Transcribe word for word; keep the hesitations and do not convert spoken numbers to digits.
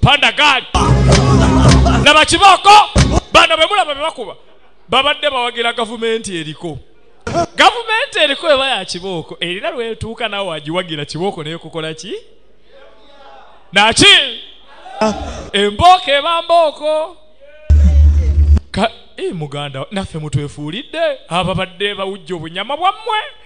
panda gaali laba kibooko bano bwe mulaba bye bakuba babadde bawagira gavumenti eriko gavumenti eriko eba ya kibooko erina lwetuuka nawe wagiwagira kibooko naye kukola ki naki embooko eba mbooko ka e muganda naffe mutwefuulidde ababadde bawujja obunyama bwammwe